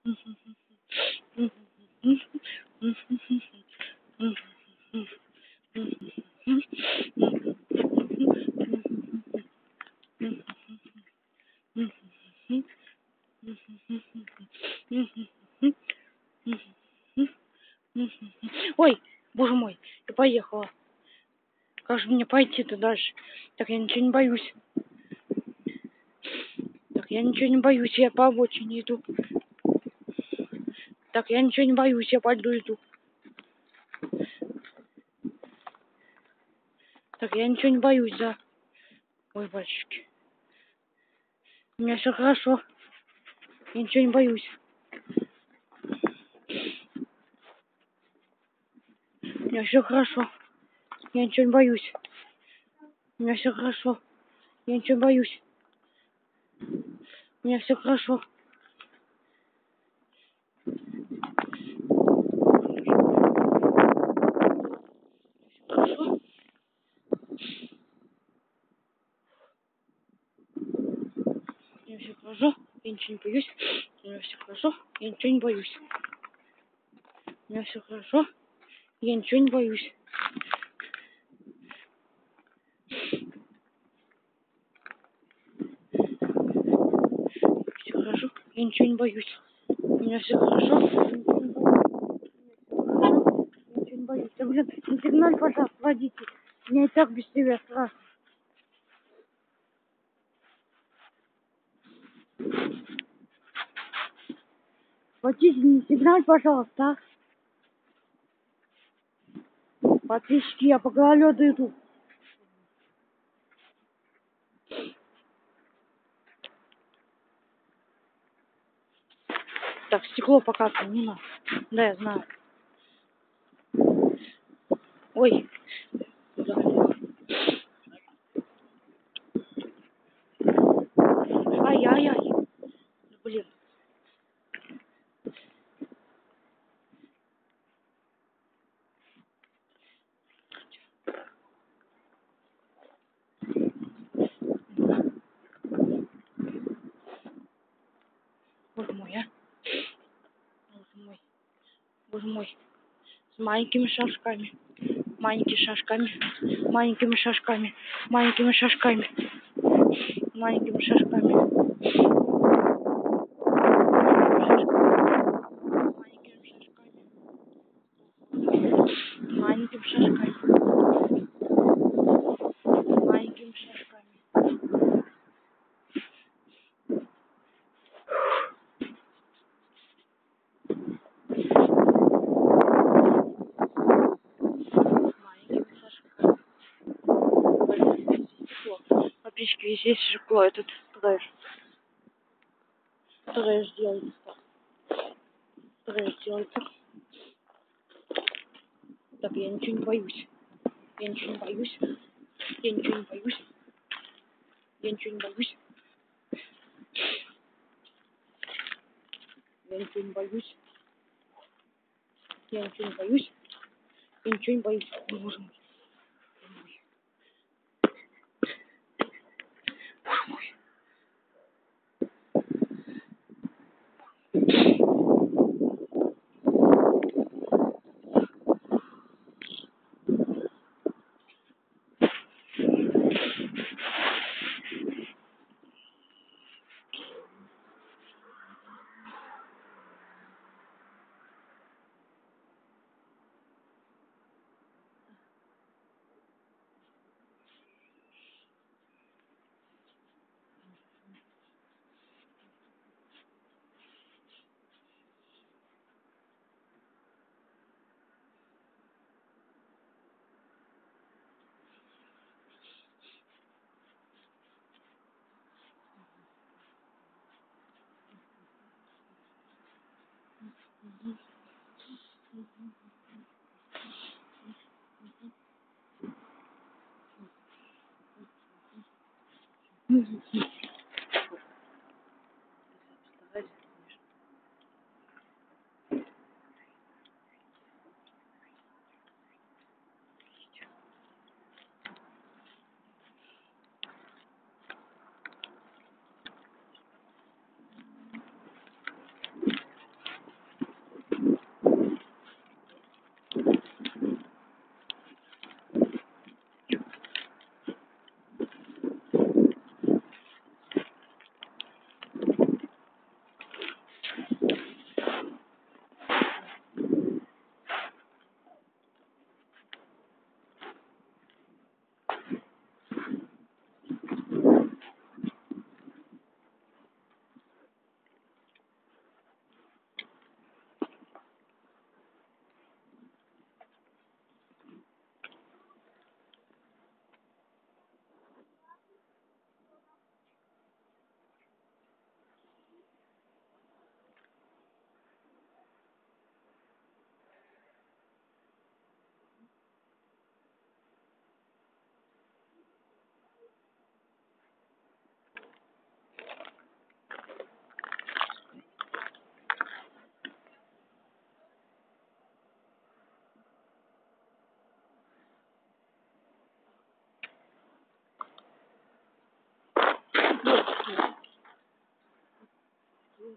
Ой, боже мой, я поехала. Как же мне пойти-то дальше? Так я ничего не боюсь. Так я ничего не боюсь, я по обочине иду. Так я ничего не боюсь, я по льду иду. Так я ничего не боюсь, да. Ой, батюшки. У меня все хорошо. Я ничего не боюсь. У меня все хорошо. Я ничего не боюсь. У меня все хорошо. Я ничего не боюсь. У меня все хорошо. Хорошо. У меня все хорошо. Я ничего не боюсь. У меня все хорошо. Я ничего не боюсь. У меня все хорошо. Я ничего не боюсь. Все хорошо. Я ничего не боюсь. У меня все хорошо. Я ничего не боюсь. Да, блин, не сигналь, пожалуйста, водитель. Мне и так без тебя страшно. Водитель, не сигналь, пожалуйста, а? Подписчики, я по гололеду иду. Так, стекло покатано, не надо. Да, я знаю. Ой. Да. Ай-яй-яй. Блин. Боже мой, а. Боже мой. Боже мой. С маленькими шажками. Маленькими шажками. Маленькими шажками. Маленькими шажками. Маленькими шажками. Маленькими шажками. Маленькими шажками. Подписчики, здесь стекло, этот трэш делается. Трэш делается. Так, я ничего не боюсь. Я ничего не боюсь. Я ничего не боюсь. Я ничего не боюсь. Я ничего не боюсь. Я ничего не боюсь. Я ничего не боюсь. Боже мой. Боже мой.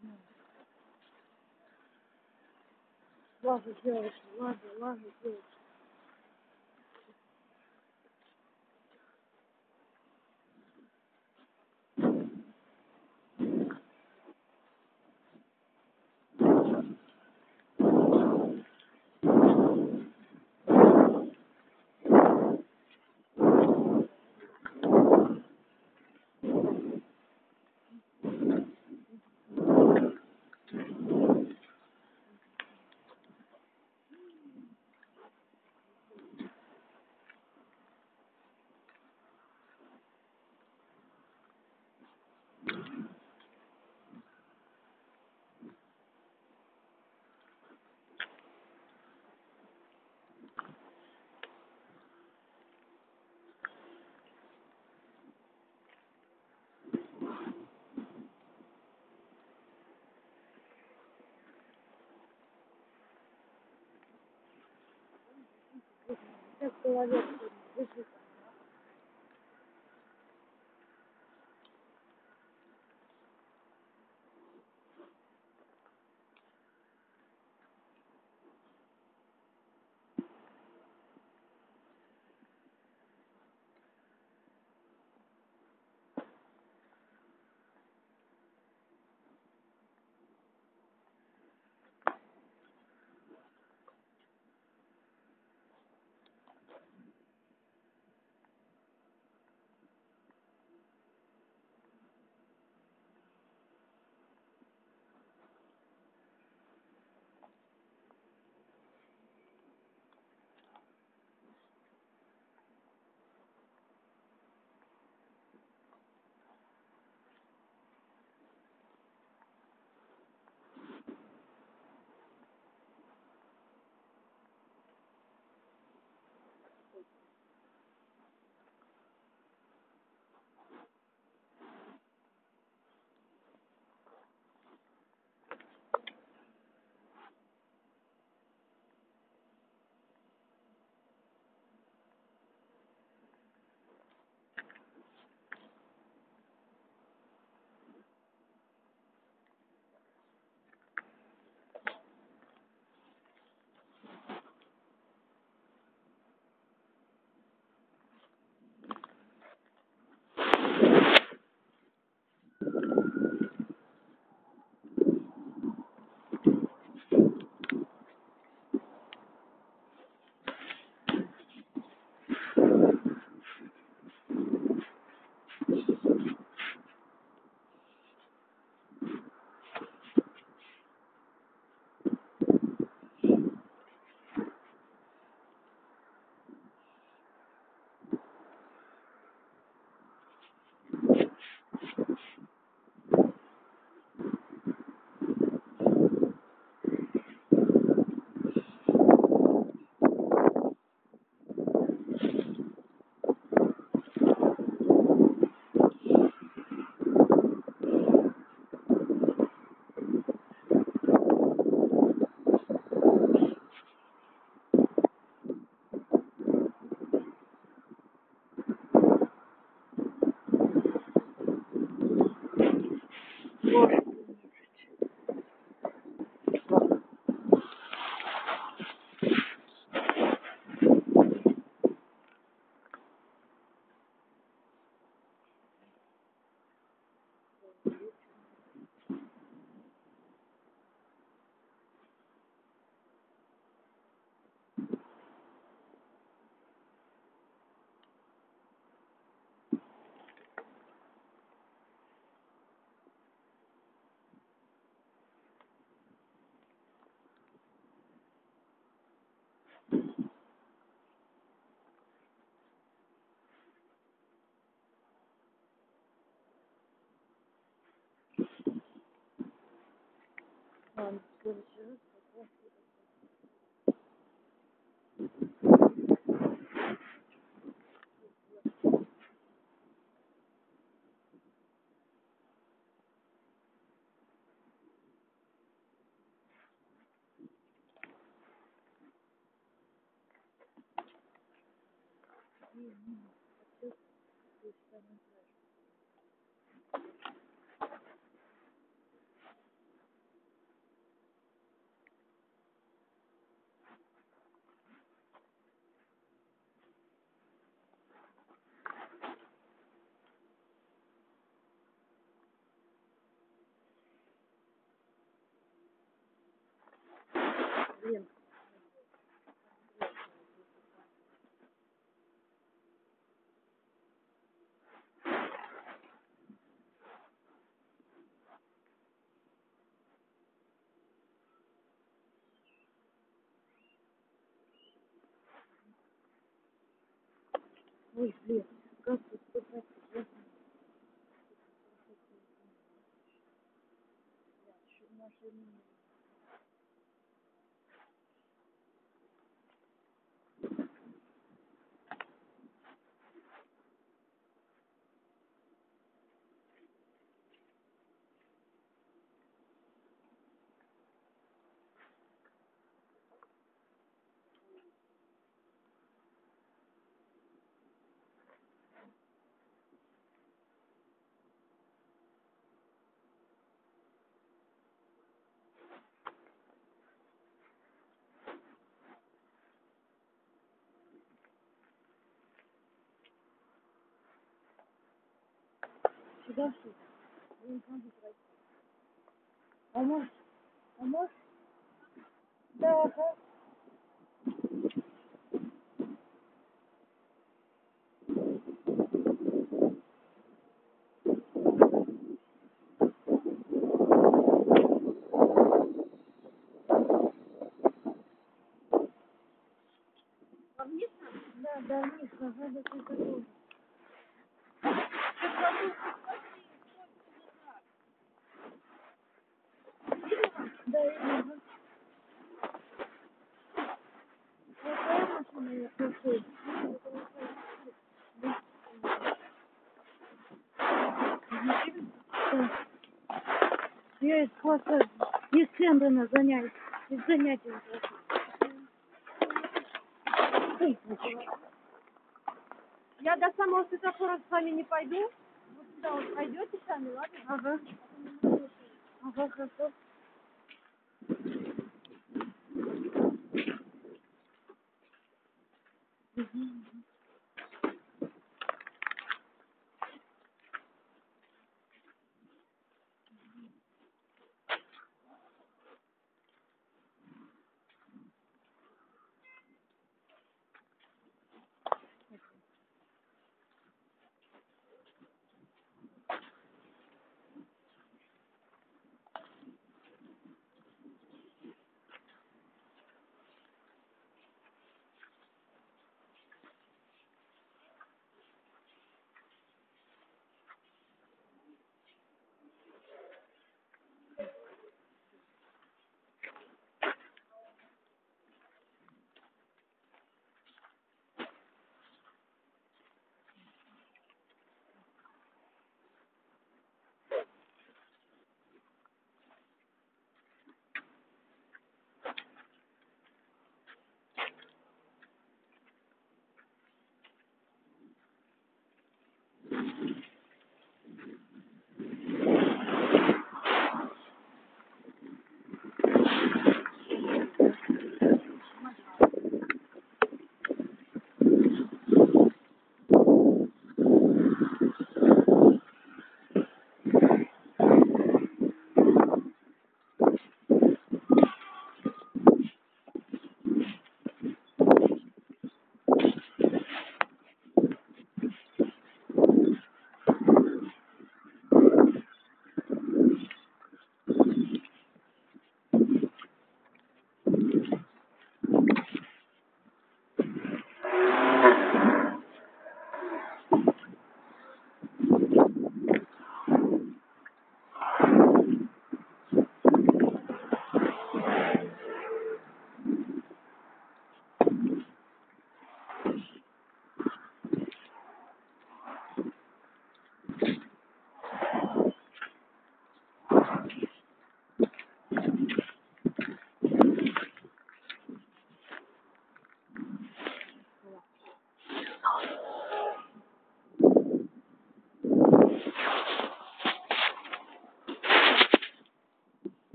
Ладно, девочки, ладно, девочки. Как человек выжил. Ладно, в следующий раз как раз блин. Ой, блин, как тут спасать? Сюда что? А может? А может? Да, ага. А вниз? Да, да, вниз, ага, да, только тоже. Да, ага. Вот твоя машина, я слушаю. Да. Я из класса, из центра на занятия. Из занятий. Ой, мальчики. Я до самого светофора с вами не пойду. Вот сюда вот пойдете сами, ладно? Ага. Ага, хорошо.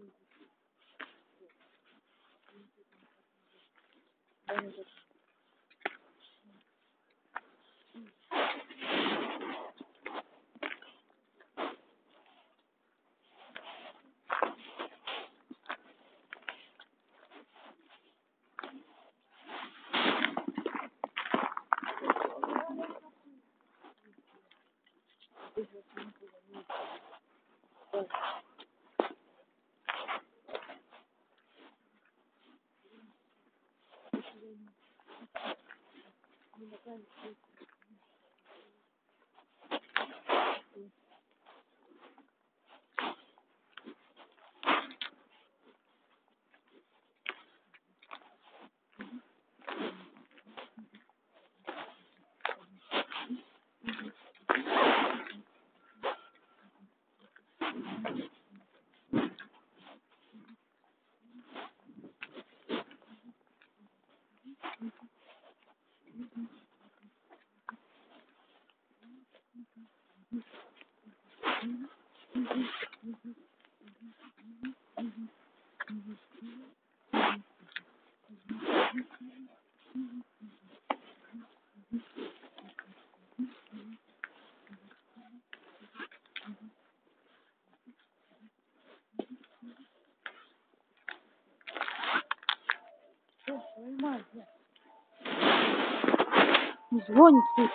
Звонит, слушай.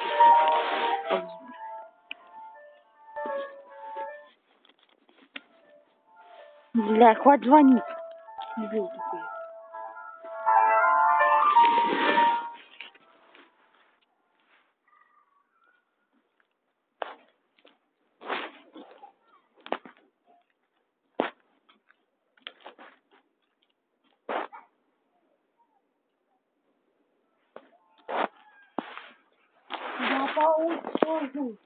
Бля, хватит звонить. Дебил такой. Я по улице хожу.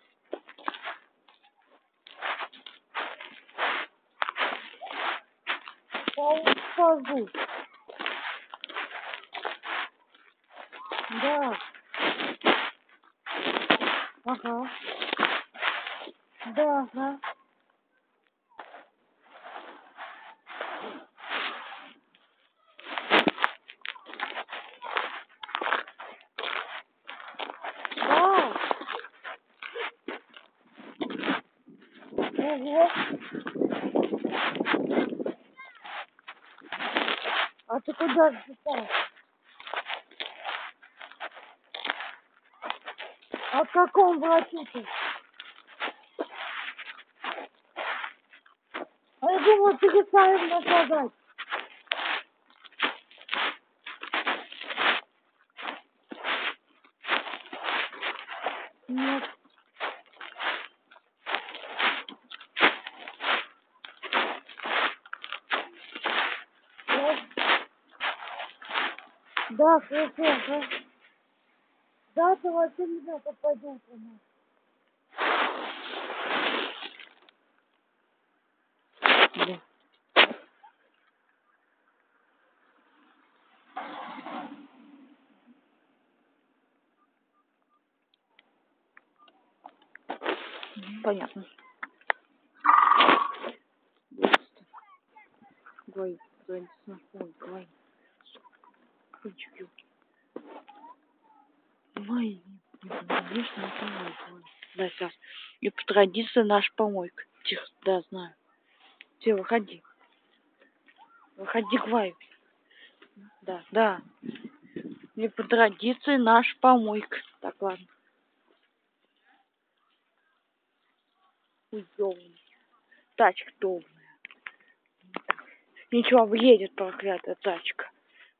По улице хожу. Да. Ага. Да, ага. Да. Ого. А ты куда же попал? А к какому врачу ты? А я думала, ты Гусаев наказать. Нет. Нет. Да, хорошо, ага. Да, ты вообще не знаю, как пойдем по нас. Да. Понятно. Говори, говори, ой, говори. Ключики. Ой, конечно, не помойка. Да, сейчас. И по традиции наш помойка. Тихо, да, знаю. Все, выходи. Выходи, Гвай. Да, да. И по традиции наш помойка. Так, ладно. Уёбан. Тачка долбаная. Ничего, въедет проклятая тачка.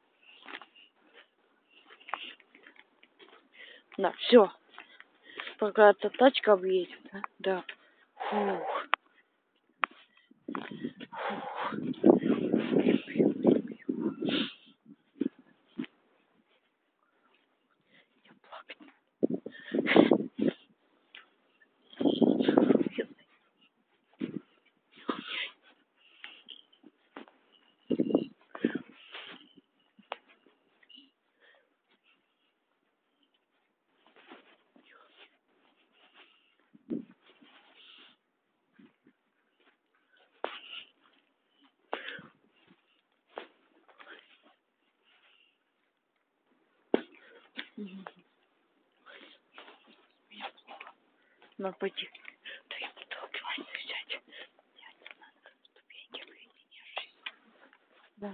Да, все. Проклятая тачка объедет, да? Да. Фух. Мгм. Надо пойти. Да я буду классно взять. Ступеньки соединившись. Да.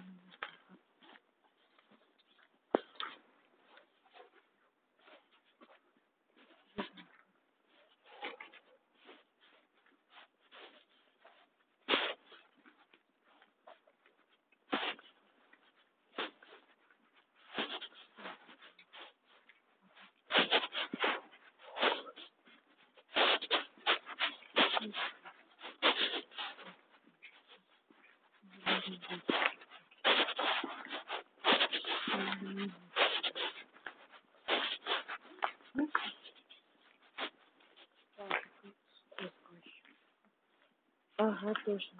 Ага, точно.